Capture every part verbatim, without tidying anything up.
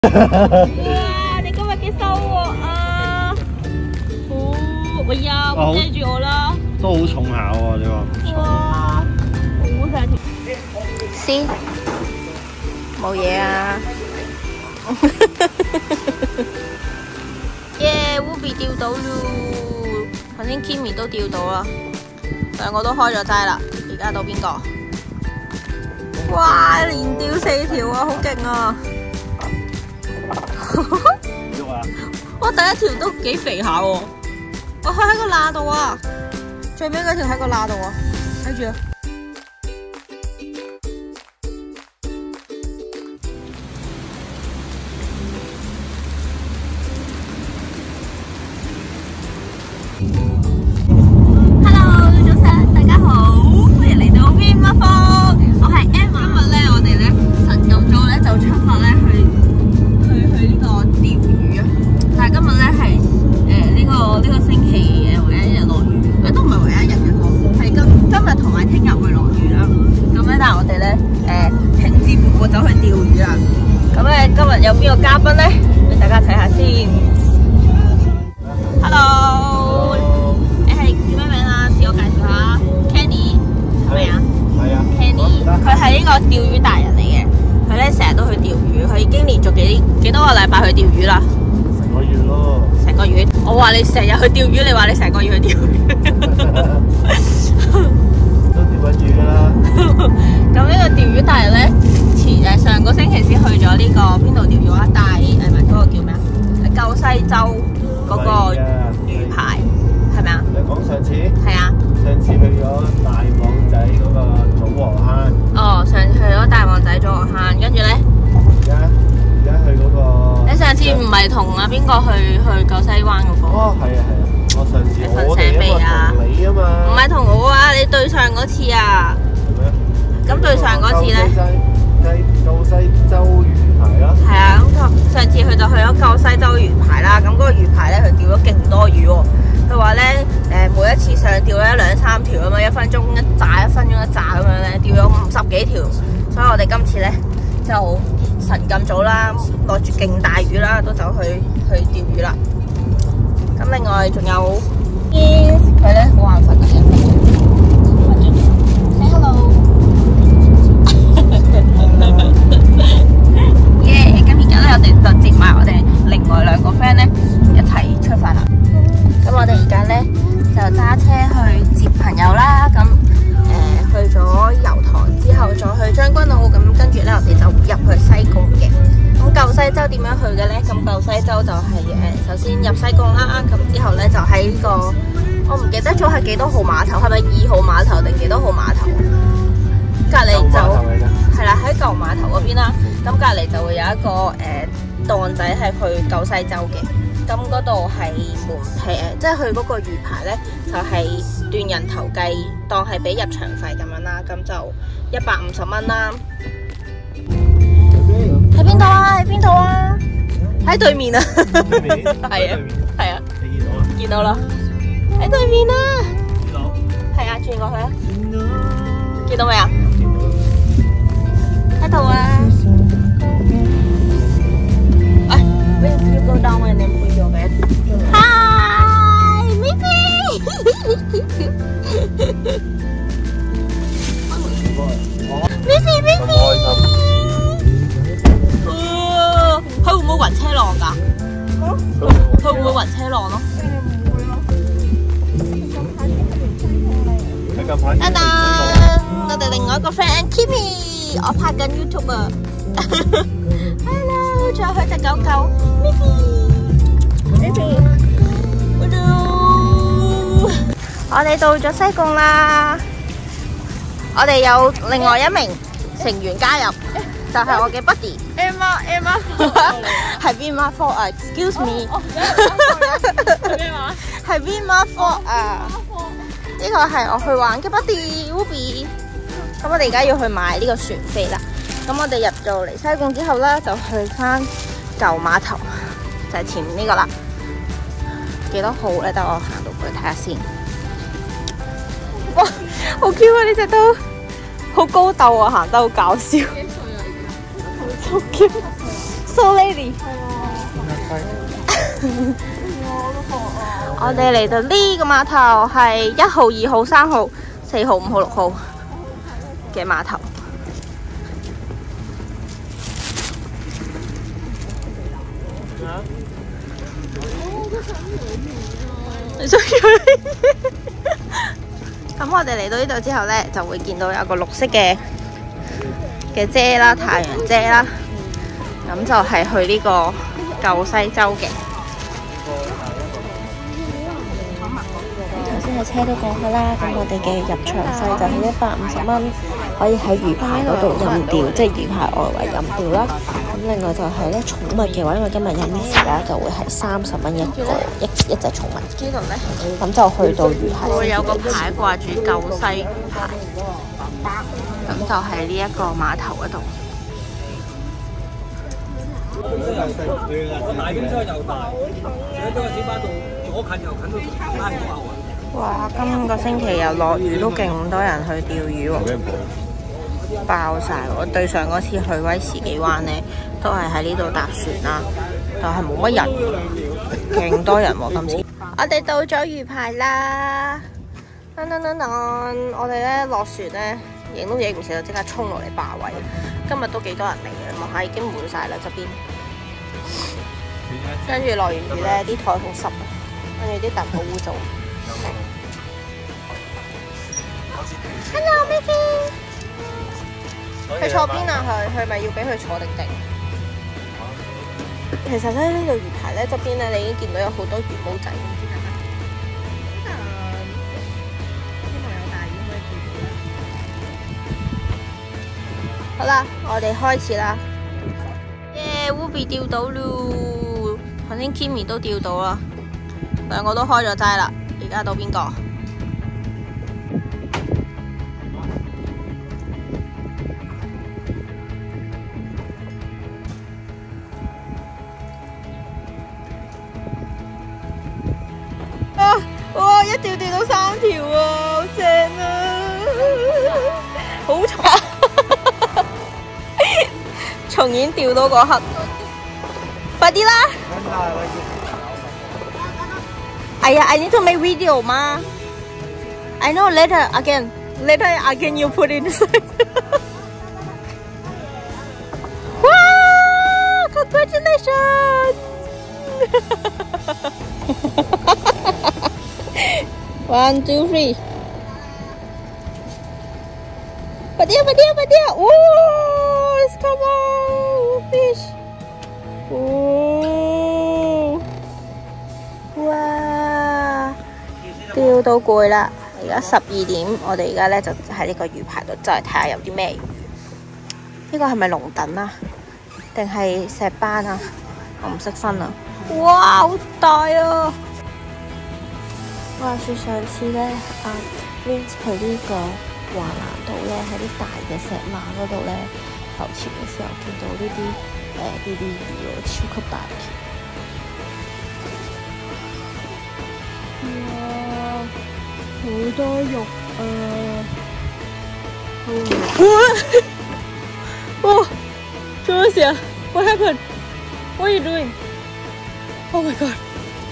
哇！你今日幾收穫啊？哦，哎呀，遮住我啦！ 都好重下喎，你話？ 哇！好大條。先冇嘢啊！耶 ！Ruby 釣到咯，頭先 Kimmy 都釣到啦，兩個都開咗齋啦。而家到邊個？哇！連釣四條啊，好勁啊！哇！第一條都幾肥下喎，我開喺個罅度啊，最尾嗰條喺個罅度啊，睇住啊！有邊個嘉賓咧？俾大家睇下先。Hello， 你係叫咩名啊？自我介紹下。Kenny 係咪啊？係啊。Kenny， 佢係呢個釣魚達人嚟嘅。佢咧成日都去釣魚，佢已經連續幾幾多個禮拜去釣魚啦。 成個月咯。成個月。 我話你成日去釣魚，你話你成個月去釣魚。 都釣緊魚啦。 咁呢個釣魚達人咧？誒上個星期先去咗呢個邊度釣咗一帶誒，唔係嗰個叫咩啊？舊西洲嗰個魚排係咪啊？ 你講上次？ 係啊。 上次去咗大網仔嗰個祖和坑。 哦，上次去咗大網仔祖和坑，跟住咧？ 而家而家去嗰個。你上次唔係同阿邊個去去舊西灣嗰個？ 哦，係啊係啊，我上次你瞓醒未啊？ 同你啊嘛。 唔係同我啊，你對上嗰次啊。 係咩？ 咁對上嗰次咧？ 舊西洲魚排啦， 係啊，咁上次佢就去咗舊西洲魚排啦，咁嗰個魚排咧佢釣咗勁多魚喎。佢話咧誒每一次上釣咧兩三條啊嘛，一分鐘一紮，一分鐘一紮咁樣咧，釣咗五十幾條。所以我哋今次咧就晨咁早啦，攞住勁大魚啦，都走去去釣魚啦。咁另外仲有佢咧好眼瞓嘅人，瞓咗未 ？Say hello。耶！咁而家咧，我哋就接埋我哋另外兩個 friend 咧一齊出發啦。咁我哋而家咧就揸車去接朋友啦。咁誒、呃、去咗油塘之後，再去將軍澳。咁跟住咧，我哋就入去西貢嘅。咁舊西洲點樣去嘅咧？咁舊西洲就係、是、誒、呃、首先入西貢啦。咁之後咧就喺呢、這個我唔記得咗係幾多號碼頭，係咪二號碼頭定幾多號碼頭？隔離就係啦，喺舊碼頭嗰邊啦。咁隔離就會有一個誒檔仔係去舊西洲嘅。咁嗰度係門誒，即係去嗰個魚排咧，就係、是、斷人頭計，當係俾入場費咁樣啦。咁就一百五十蚊啦。喺邊度啊？喺邊度啊？喺對面啊！ 對面係啊，係啊。 你見到啦？ 見到啦！喺對面啊！ 見到。 係啊，轉過去啊！見到未啊？喺度啊！哎 ，When you go down and then put your bed. Hi, Missy. Missy, Missy. 哦，佢會唔會暈車浪㗎？佢會唔會暈車浪咯？等等，我哋另外一個 friend Kimmy， 我拍緊 YouTube 啊。Hello， 仲有佢隻狗狗 Missy。Missy。Hello。我哋到咗西貢啦。我哋有另外一名成員加入，就係、是、我嘅 buddy Emma Emma。係邊 Emma Four 啊 ？Excuse me。係咩話？係邊 Emma Four 啊？呢個係我去玩嘅 buddy Ruby。咁我哋而家要去買呢個船飛啦。咁我哋入到嚟西貢之後咧，就去翻舊碼頭，就係、是、前面呢個啦。幾多號咧？等我行到過去睇下先。哇，好 Q 啊！呢隻都好高竇啊，行得好搞笑。幾歲啊？好 Q， So lady。我哋嚟到呢個碼頭係一號、二號、三號、四號、五號、六號嘅碼頭。你想咁我哋嚟到呢度之後呢，就會見到有個綠色嘅嘅遮啦，太陽遮啦。咁就係去呢個舊西洲嘅。頭先喺車都講咗啦，咁我哋嘅入場費就係一百五十蚊，可以喺魚排嗰度任釣，即係魚排外圍任釣啦。咁另外就係咧寵物嘅話，因為今日有 miss 啦，就會係三十蚊一個一一隻寵物。呢度咧，咁就去到魚排。會有個牌掛住舊西牌，咁就係呢一個碼頭嗰度。大冰箱又大，除咗個小巴度左近右近都拉唔到牛。哇！今個星期又落雨，都勁多人去釣魚喎，爆晒喎！對上嗰次去威士忌灣呢，都係喺呢度搭船啦，但係冇乜人，勁多人喎今次。我哋到咗魚排啦，噔噔噔噔！我哋咧落船咧，影都影唔切，就即刻衝落嚟霸位。今日都幾多人嚟嘅，望下已經滿晒啦側邊。跟住落完雨咧，啲台好濕，跟住啲凳好污糟。Hello Mickey， 佢坐邊啊？佢佢咪要俾佢坐定定？其實咧呢度魚排咧側邊咧，你已經見到有好多魚毛仔，唔知係咪？希望有大魚可以釣到啦。好啦，我哋開始啦。耶 ，Wubi 釣到咯！頭先 Kimmy 都釣到啦，兩個都開咗齋啦。而家到邊個？哇！一釣釣到三條啊，好正啊！好慘，重演釣到嗰刻，快啲啦！哎呀 ，I need to make video 嗎 ？I know later again, later again you put inside. 哇 ！Congratulations! One, two, three. 快啲啊！快啲啊！快啲啊！哇 ！Let's come on, fish. 哦！哇！釣到攰啦！而家十二點，我哋而家咧就喺呢個魚排度，就嚟睇下有啲咩魚。呢個係咪龍躉啊？定係石斑啊？我唔識分啊！哇！好大啊！話說上次咧，阿 Vince 去呢個華南島咧，喺啲大嘅石碼嗰度咧浮潛嘅時候，見到呢啲誒呢啲魚喎，超級大條。哇！好多肉啊！哇！做咩事啊 ？What happened? What are you doing? Oh my god！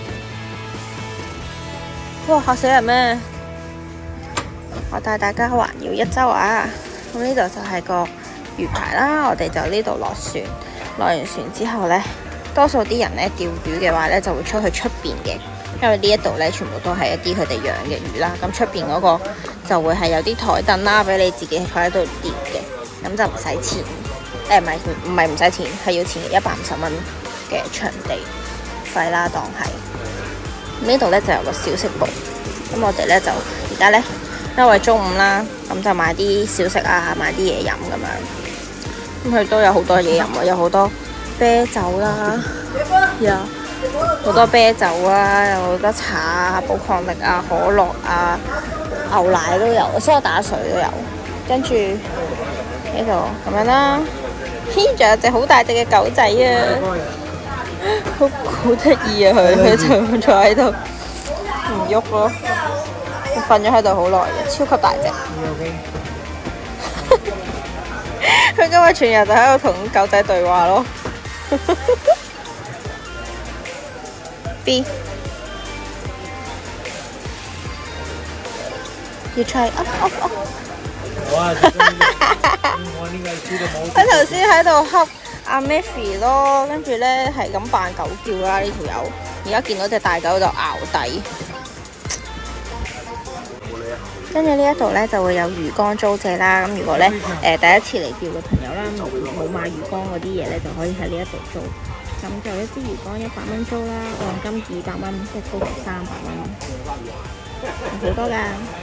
哇！嚇死人咩？我帶大家環繞一周啊！咁呢度就係個魚排啦，我哋就呢度落船，落完船之後呢，多數啲人呢釣魚嘅話呢，就會出去出邊嘅，因為呢一度呢，全部都係一啲佢哋養嘅魚啦。咁出邊嗰個就會係有啲台凳啦，俾你自己坐喺度釣嘅，咁就唔使錢。誒唔係唔係唔使錢，係要錢嘅，一百五十蚊嘅場地費啦，當係。呢度咧就有個小食部，咁我哋咧就而家咧因為中午啦，咁就買啲小食啊，買啲嘢飲咁樣。咁佢都有好多嘢飲啊，有好多啤酒啦，有好多啤酒啊，有好多茶啊、寶礦力啊、可樂啊、牛奶都有，蘇打水都有。跟住呢度咁樣啦，咦，仲有隻好大隻嘅狗仔啊！好好得意啊！佢佢就坐喺度唔喐咯，佢瞓咗喺度好耐嘅，超級大隻。佢今日全日就喺度同狗仔對話咯。 B。要吹哦哦哦！ 哇！我呢個知道冇。 佢頭先喺度恰阿 Maffy 咯，跟住咧係咁扮狗叫啦呢條友。而家見到隻大狗就咬底。跟住呢一度咧就會有魚缸租借啦。咁如果咧誒、呃、第一次嚟釣嘅朋友啦，冇冇買魚缸嗰啲嘢咧，就可以喺呢一度租。咁就一支魚缸一百蚊租啦，按金二百蚊，即係高達三百蚊，好多㗎。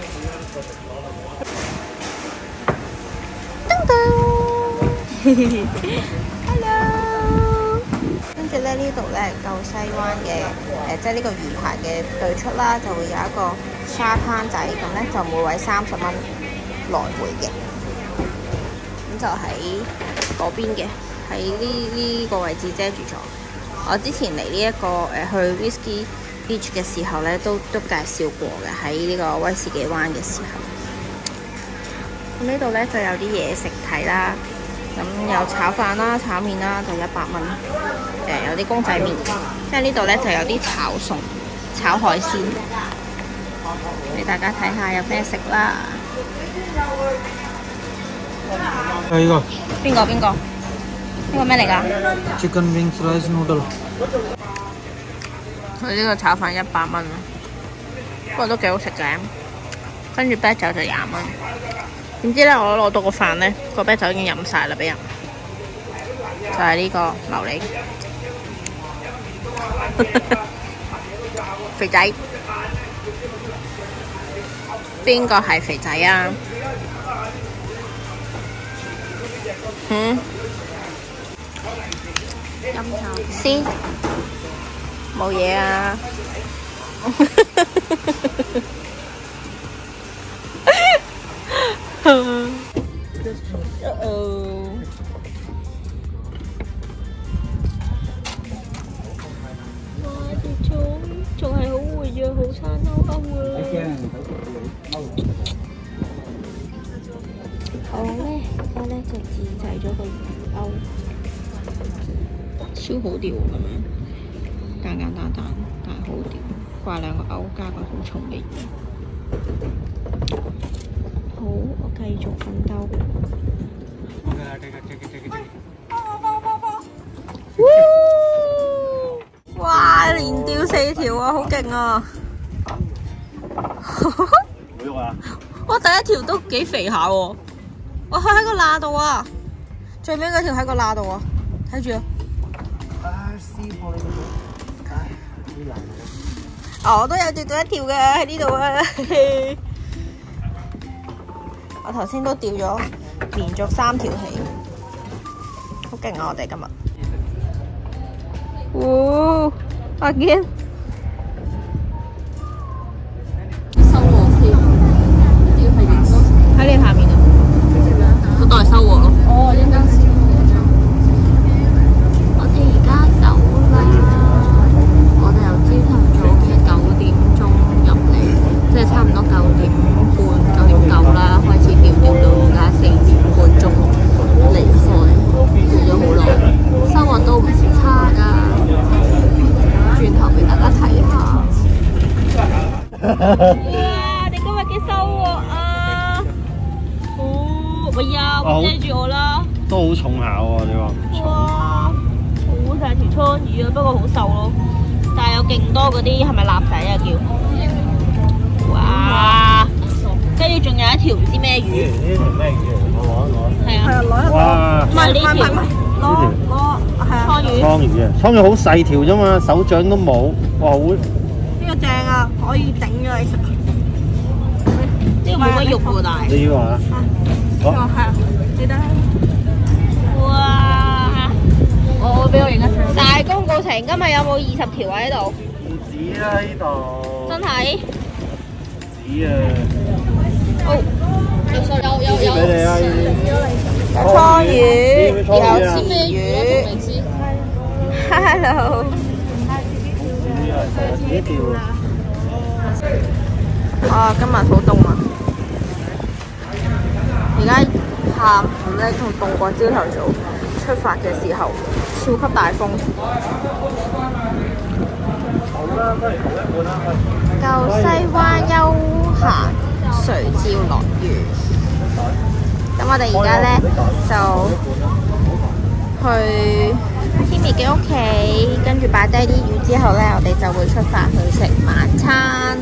噔噔，hello。跟住咧呢度咧舊西灣嘅誒，即係呢個魚排嘅對出啦，就會有一個沙灘仔，咁咧就每位三十蚊來回嘅。咁就喺嗰邊嘅，喺呢呢個位置遮住咗。我之前嚟呢一個誒、呃、去 Whisky Beach 嘅時候咧，都都介紹過嘅，喺呢個威士忌灣嘅時候。咁呢度咧就有啲嘢食睇啦，咁有炒飯啦、炒麵啦，就一百蚊。誒、呃、有啲公仔麵，即係呢度咧就有啲炒餸、炒海鮮，俾大家睇下有咩食啦。 係呢個。 邊個邊個？呢個咩嚟㗎 ？Chicken wings rice noodle。 佢呢個炒飯一百蚊，不過都幾好食嘅。跟住啤酒就廿蚊。點知咧，我攞到個飯咧，個啤酒已經飲晒啦，俾人。就係、是、呢個琉璃肥仔。邊個係肥仔啊？嗯？先冇嘢啊！哦，哇！條蟲仲係好活躍，好生勾勾啊！我咧而家咧就自製咗個魚鈎。超好釣咁樣，簡簡單單，但係好釣，掛兩個鈎加個好重嘅魚。好，我繼續奮鬥。哇！連釣四條啊，好勁啊！ 冇喐啊！ 哇！第一條都幾肥下喎，哇！佢喺個罅度啊，最尾嗰條喺個罅度啊，睇住啊！哦，我都有釣到一條嘅喺呢度啊！我頭先都釣咗連續三條起，好勁啊！我哋今日，哦，阿堅收穫先，喺你下面啊，嗰袋收穫咯。哦，一間先。我哋而家走啦，我哋由朝頭早嘅九點鐘入嚟，即係差唔多九點半、九點九啦，開始釣釣到而家四點半鐘離開，釣咗好耐，收穫都唔差㗎。轉頭俾大家睇下。哇！你今日嘅收穫啊！哦，喂呀，遮住我啦！ 都好重下喎，你話？ 哇！好大條倉魚啊，不過好瘦咯，但係有勁多嗰啲係咪臘仔啊叫？哇！跟住仲有一條唔知咩魚。 呢條咩魚？我攞一攞。係啊。係啊，攞一攞。 哇！唔係呢條， 攞攞係啊。倉魚。 倉魚啊！倉魚好細條啫嘛，手掌都冇。哇！好。 呢個正啊，可以整咗你食。呢個冇乜肉喎，但係。 你要啊？ 好。係啊，記得。哇！我俾我影一張。大公告程，今日有冇二十條喺度？ 唔止啦，呢度。 真係？ 唔止啊！ 好，有有有有。 俾你啊！ 有倉魚，有鰭魚。Hello。 呢條。 啊，今日好凍啊！而家下午咧仲凍過朝頭早， 出發嘅時候，超級大風。舊西灣休閒垂照樂園。咁我哋而家咧就去天美嘅屋企，跟住擺低啲魚之後咧，我哋就會出發去食晚餐。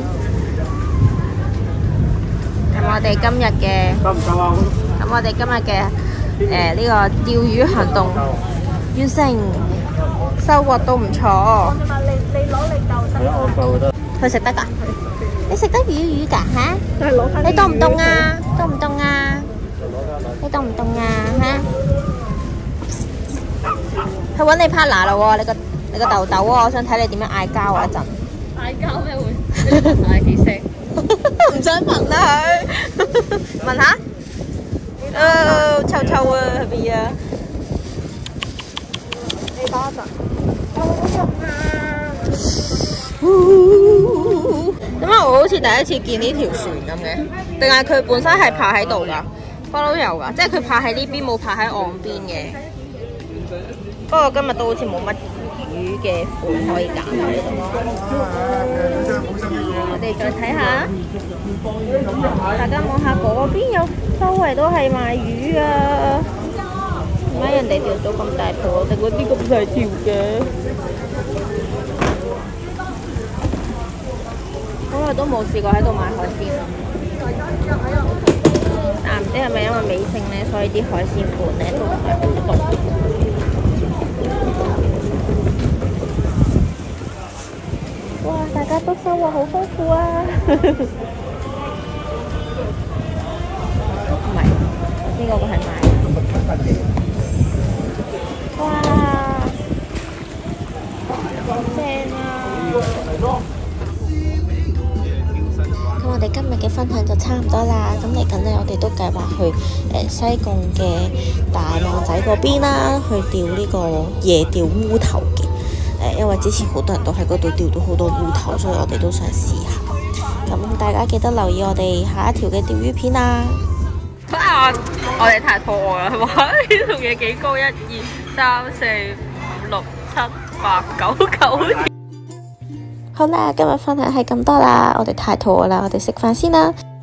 咁我哋今日嘅，咁我哋今日嘅誒呢個釣魚行動完成，收穫都唔錯。你你攞嚟鬥佢食得㗎？你食得魚魚㗎嚇？你凍唔凍啊？凍唔凍啊？你凍唔凍啊？嚇？去揾你 partner 啦喎！你個你個豆豆喎，我想睇你點樣嗌交啊！一陣嗌交咩會？嗌幾聲？唔想問啦佢，問下。哦，臭臭啊，係咪啊？你等一陣。點解我好似第一次見呢條船咁嘅？定係佢本身係泊喺度㗎？不嬲有㗎，即係佢泊喺呢邊，冇泊喺岸邊嘅。不過今日都好似冇乜魚嘅款可以揀喺呢度。我哋再睇下，大家望下嗰邊有，周圍都係賣魚啊！點解人哋釣到咁大條，我哋嗰啲咁細條嘅？好耐都冇試過喺度買海鮮，但唔知係咪因為尾聲咧，所以啲海鮮館咧都唔係好多。哇！大家都收穫好豐富啊！唔係，呢個個係買。哇！好正啊！咁我哋今日嘅分享就差唔多啦。咁嚟緊呢，我哋都計劃去誒、呃、西貢嘅大浪仔嗰邊啦，去釣呢個夜釣烏頭嘅。誒、呃，因為之前好多人都喺嗰度釣到好多烏頭，所以我哋都想試下。咁大家記得留意我哋下一條嘅釣魚片啦。啊！我哋太肚餓啦，哇！呢度嘢幾高？一、二、三、四、五、六、七、八、九、九。好啦，今日分享係咁多啦，我哋太肚餓啦，我哋食飯先啦。